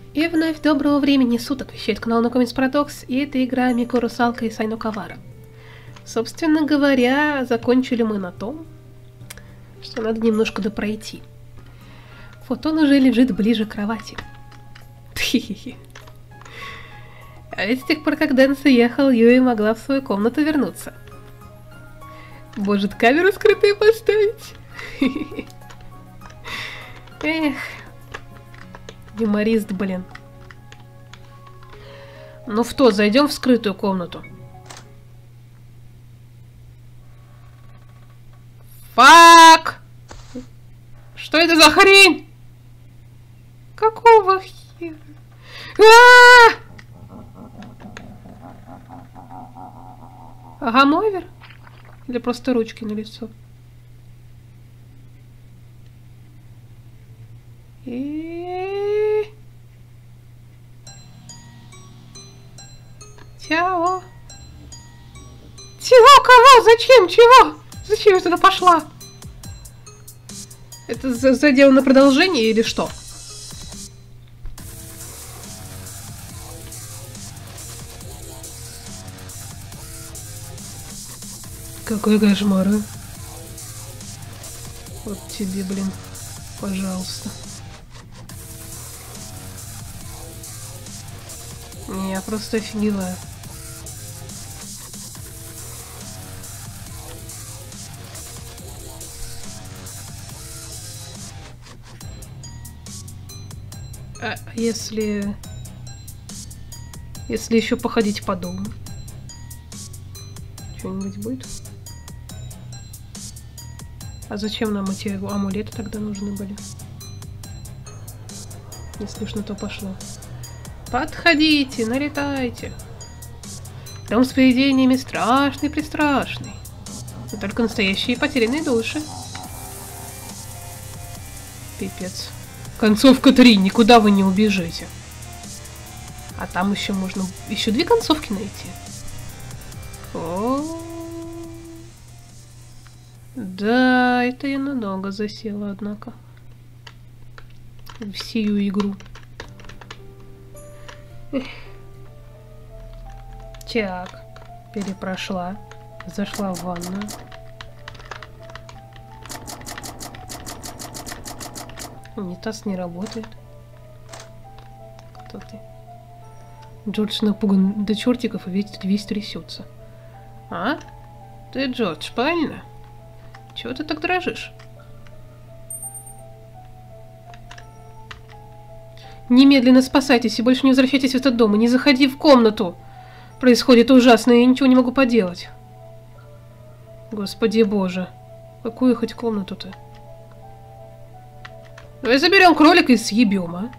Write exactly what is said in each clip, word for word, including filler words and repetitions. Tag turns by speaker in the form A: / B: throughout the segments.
A: И вновь доброго времени суток, вещает канал Накомец Парадокс, и это игра Мико Русалка и Сайно Кавара. Собственно говоря, закончили мы на том, что надо немножко допройти. Фотон уже лежит ближе к кровати. А ведь с тех пор, как Дэнс уехал, Юи могла в свою комнату вернуться. Может, камеру скрытую поставить? Эх, юморист, блин. Ну что, зайдем в скрытую комнату. Фак! Что это за хрень? Какого хера? А-а-а! Гамовер? Или просто ручки на лицо? И... Чего? Чего? Кого? Зачем? Чего? Зачем я туда пошла? Это задел на продолжение или что? Какой кошмар, а? Вот тебе, блин, пожалуйста. Не, я просто офигеваю. А если... Если еще походить по дому? Что-нибудь будет? А зачем нам эти амулеты тогда нужны были? Если уж на то пошло. Подходите, налетайте. Дом с привидениями страшный-престрашный. Но только настоящие потерянные души. Пипец. Концовка три, никуда вы не убежите. А там еще можно еще две концовки найти. О, да, это я надолго засела, однако. В сию игру. Эх. Так, перепрошла, зашла в ванную. Унитаз не работает. Кто ты? Джордж напуган до чертиков и весь, весь трясется. А? Ты Джордж, правильно? Чего ты так дрожишь? Немедленно спасайтесь и больше не возвращайтесь в этот дом, и не заходи в комнату. Происходит ужасно, и я ничего не могу поделать. Господи боже. Какую хоть комнату-то? Давай заберем кролика и съебем, а?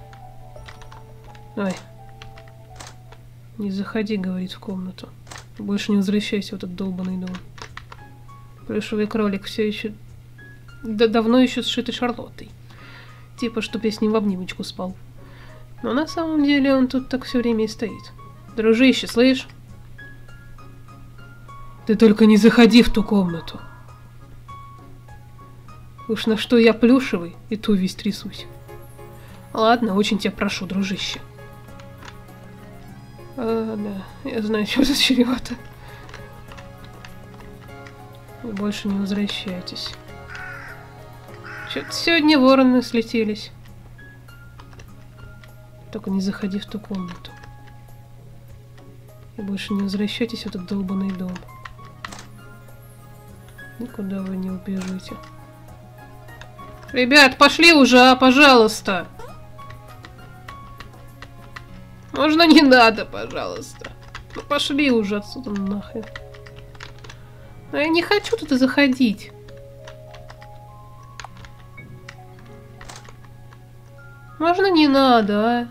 A: Ой. Не заходи, говорит, в комнату. Больше не возвращайся в этот долбанный дом. Плюшевый кролик все еще... Да давно еще сшитый Шарлоттой. Типа, чтоб я с ним в обнимочку спал. Но на самом деле он тут так все время и стоит. Дружище, слышь? Ты только не заходи в ту комнату. Уж на что я плюшевый, и то весь трясусь. Ладно, очень тебя прошу, дружище. А, да, я знаю, что это чревато. Вы больше не возвращайтесь. Что-то сегодня вороны слетелись. Только не заходи в ту комнату. И больше не возвращайтесь в этот долбанный дом. Никуда вы не убежите. Ребят, пошли уже, а, пожалуйста. Можно не надо, пожалуйста. Ну пошли уже отсюда нахрен. Но я не хочу туда заходить. Можно не надо, а?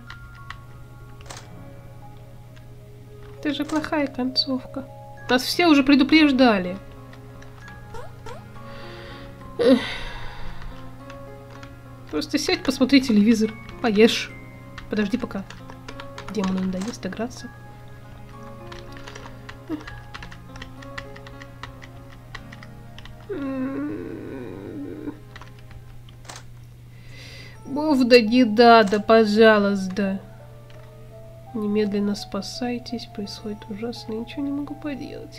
A: Это же плохая концовка. Нас все уже предупреждали. Эх. Просто сядь, посмотри телевизор, поешь. Подожди пока демону надоест играться. Вов, да не надо, пожалуйста. Немедленно спасайтесь, происходит ужасно, ничего не могу поделать.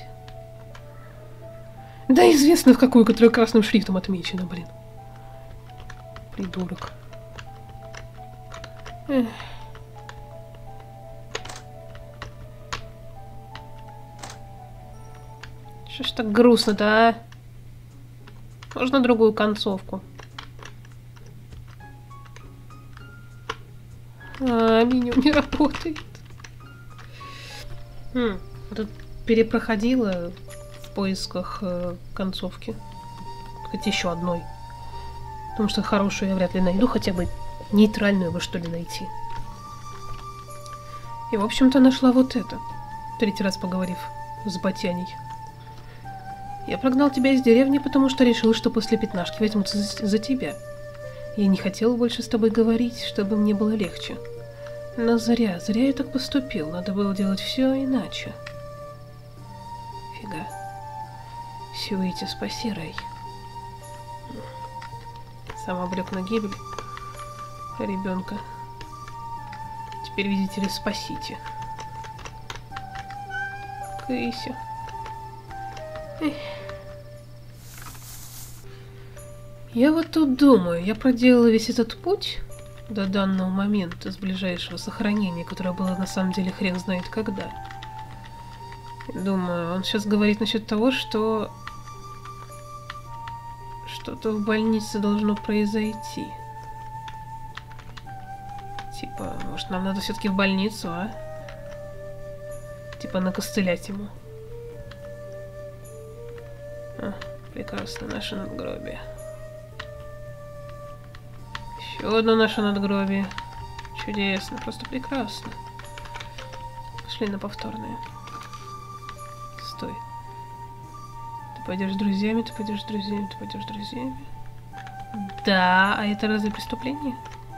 A: Да известно в какую, которая красным шрифтом отмечена, блин. Придурок. Эх. Что ж так грустно-то, а? Можно другую концовку? А, меню не работает. Хм, тут перепроходила в поисках э, концовки. Хоть еще одной. Потому что хорошую я вряд ли найду, хотя бы нейтральную бы что ли найти. И в общем-то нашла вот это. Третий раз поговорив с Батяней. Я прогнал тебя из деревни, потому что решил, что после пятнашки возьмутся за, за тебя. Я не хотел больше с тобой говорить, чтобы мне было легче. Но зря, зря я так поступил. Надо было делать все иначе. Фига. Сюэти, спаси, Рэй. Сам обрек на гибель ребенка. Теперь, видите ли, спасите. Кэйси. Эх. Я вот тут думаю, я проделала весь этот путь до данного момента с ближайшего сохранения, которое было на самом деле хрен знает когда. Думаю, он сейчас говорит насчет того, что что-то в больнице должно произойти. Типа, может, нам надо все-таки в больницу, а? Типа накостылять ему. А, прекрасно, наше надгробие. Еще одно наше надгробие. Чудесно, просто прекрасно. Пошли на повторное. Стой. Ты пойдешь с друзьями, ты пойдешь с друзьями, ты пойдешь с друзьями. Да, а это разве преступление?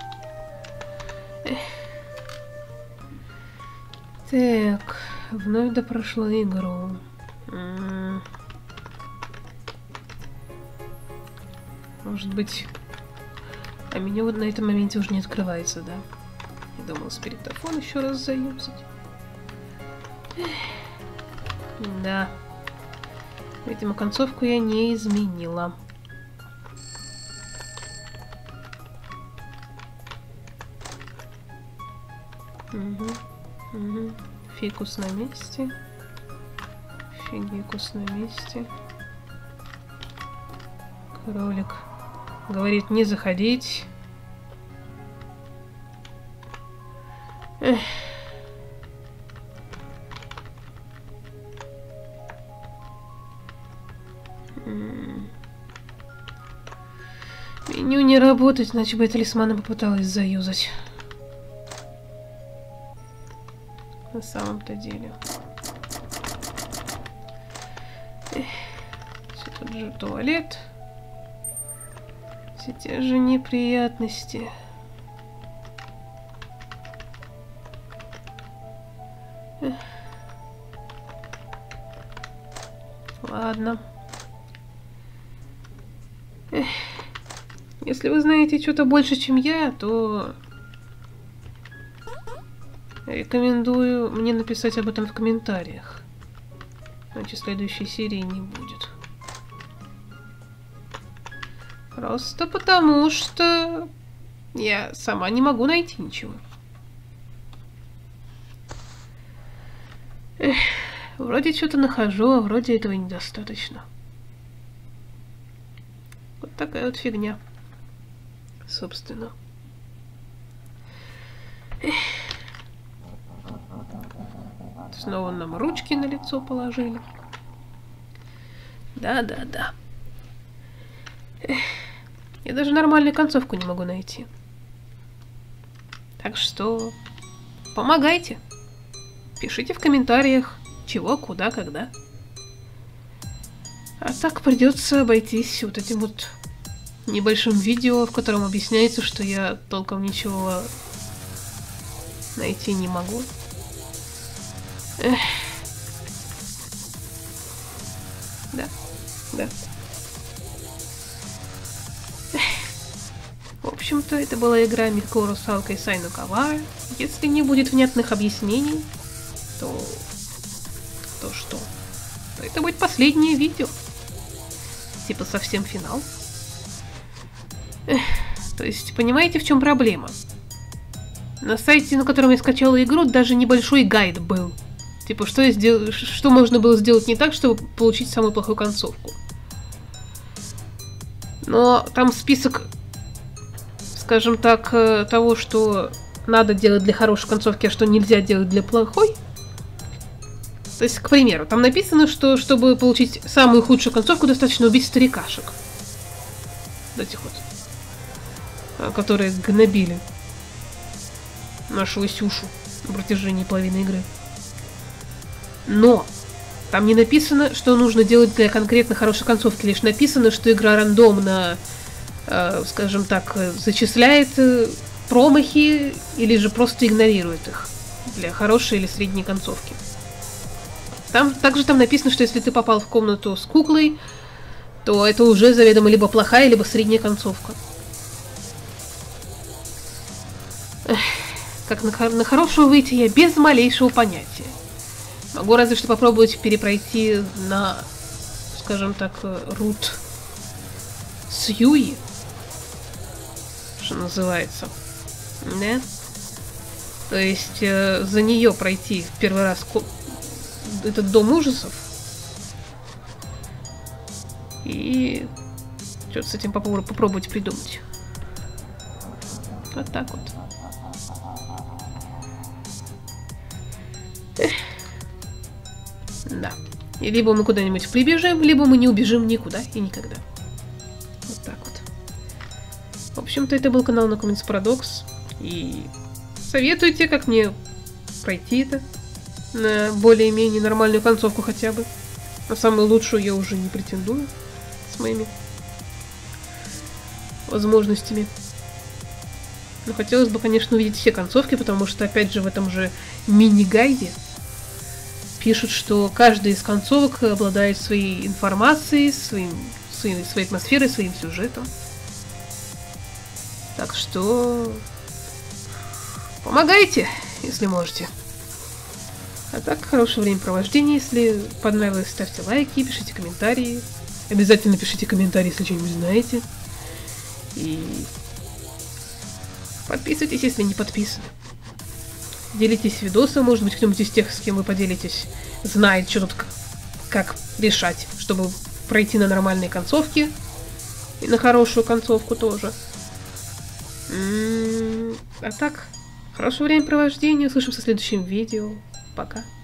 A: Эх. Так, вновь допрошла игру. М-м. Может быть... А меню вот на этом моменте уже не открывается, да? Я думала, спиритофон еще раз заюзать. Эх. Да. Видимо, концовку я не изменила. Угу. Угу. Фикус на месте. Фигикус на месте. Кролик говорит не заходить. Эх. Меню не работает, иначе бы я талисмана попыталась заюзать. На самом-то деле. Эх. Все тут же туалет. Все те же неприятности. Эх. Ладно. Эх. Если вы знаете что-то больше, чем я, то рекомендую мне написать об этом в комментариях. Иначе следующей серии не будет. Просто потому, что я сама не могу найти ничего. Эх, вроде что-то нахожу, а вроде этого недостаточно. Вот такая вот фигня. Собственно. Эх. Снова нам ручки на лицо положили. Да-да-да. Я даже нормальную концовку не могу найти. Так что помогайте. Пишите в комментариях, чего, куда, когда. А так придется обойтись вот этим вот небольшим видео, в котором объясняется, что я толком ничего найти не могу. Эх. Да, да. Эх. В общем. общем-то, это была игра Мико Русалка и Сайну Кавара. Если не будет внятных объяснений, то... То что? То это будет последнее видео. Типа совсем финал. Эх, то есть, понимаете, в чем проблема? На сайте, на котором я скачала игру, даже небольшой гайд был. Типа, что, я сдел... что можно было сделать не так, чтобы получить самую плохую концовку. Но там список, скажем так, того, что надо делать для хорошей концовки, а что нельзя делать для плохой. То есть, к примеру, там написано, что чтобы получить самую худшую концовку, достаточно убить старикашек. Вот этих вот, которые гнобили нашу Исюшу на протяжении половины игры. Но там не написано, что нужно делать для конкретно хорошей концовки, лишь написано, что игра рандомно, э, скажем так, зачисляет э, промахи или же просто игнорирует их для хорошей или средней концовки. Там, также там написано, что если ты попал в комнату с куклой, то это уже заведомо либо плохая, либо средняя концовка. Эх, как на, на хорошую выйти я без малейшего понятия. Могу разве что попробовать перепройти на, скажем так, рут Сьюи, что называется. Да? То есть э, за нее пройти в первый раз этот дом ужасов. И что-то с этим попробовать придумать. Вот так вот. Эх. Да. И либо мы куда-нибудь прибежим, либо мы не убежим никуда и никогда. Вот так вот. В общем-то, это был канал No Comments Paradox. И советуйте, как мне пройти это. На более-менее нормальную концовку хотя бы. На самую лучшую я уже не претендую. С моими возможностями. Но хотелось бы, конечно, увидеть все концовки, потому что, опять же, в этом же мини-гайде пишут, что каждая из концовок обладает своей информацией, своим, своей, своей атмосферой, своим сюжетом. Так что помогайте, если можете. А так, хорошего времяпровождения. Если понравилось, ставьте лайки, пишите комментарии. Обязательно пишите комментарии, если что-нибудь знаете. И подписывайтесь, если не подписаны. Делитесь видосом, может быть, кто-нибудь из тех, с кем вы поделитесь, знает, что тут как решать, чтобы пройти на нормальные концовки. И на хорошую концовку тоже. М-м-м, а так, хорошего времяпровождения. Услышимся в следующем видео. Пока.